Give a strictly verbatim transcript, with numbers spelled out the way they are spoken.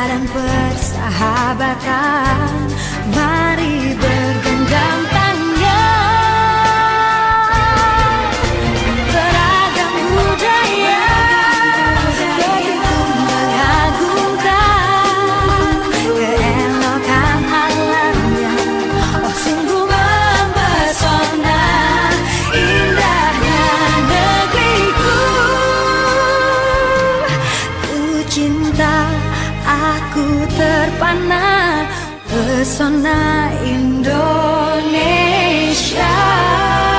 dan persahabatan. Mari bergenggam tangan. Beragam budaya begitu mengagumkan, keelokan alamnya oh sungguh mempesona. Indahnya negeriku, ku cinta, aku terpana pesona Indonesia.